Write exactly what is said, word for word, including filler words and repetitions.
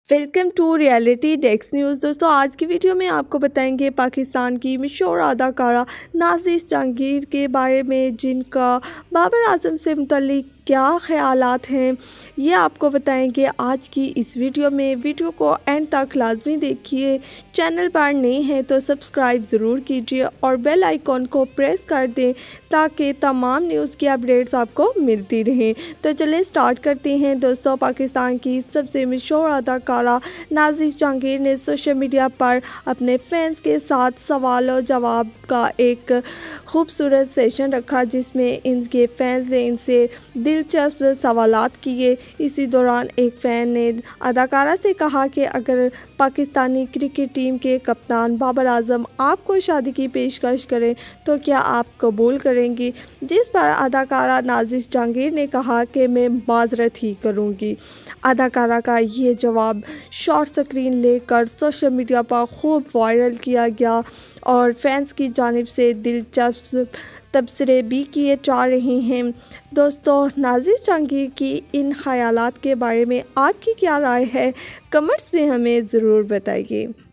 Welcome to reality desk news. दोस्तों आज की वीडियो में आपको बताएंगे पाकिस्तान की मशहूर अदाकारा नाज़िश जहांगीर के बारे में, जिनका बाबर आजम से मुतल्लिक क्या ख़यालात हैं, ये आपको बताएंगे आज की इस वीडियो में। वीडियो को एंड तक लाजमी देखिए। चैनल पर नए हैं तो सब्सक्राइब ज़रूर कीजिए और बेल आइकॉन को प्रेस कर दें ताकि तमाम न्यूज़ की अपडेट्स आपको मिलती रहें। तो चलिए स्टार्ट करते हैं। दोस्तों पाकिस्तान की सबसे मशहूर अदाकारा नाज़िश जहांगीर ने सोशल मीडिया पर अपने फैंस के साथ सवाल और जवाब का एक खूबसूरत सेशन रखा, जिसमें इनके फैंस ने इनसे दिलचस्प सवालात किए। इसी दौरान एक फ़ैन ने अदाकारा से कहा कि अगर पाकिस्तानी क्रिकेट टीम के कप्तान बाबर आजम आपको शादी की पेशकश करें तो क्या आप कबूल करेंगी, जिस पर अदाकारा नाज़िश जहांगीर ने कहा कि मैं माजरत ही करूँगी। अदाकारा का ये जवाब शॉर्ट स्क्रीन लेकर सोशल मीडिया पर खूब वायरल किया गया और फैंस की जानिब से दिलचस्प तबसरे भी किए जा रहे हैं। दोस्तों नाज़िश जहांगीर की इन ख़यालात के बारे में आपकी क्या राय है, कमेंट्स में हमें ज़रूर बताइए।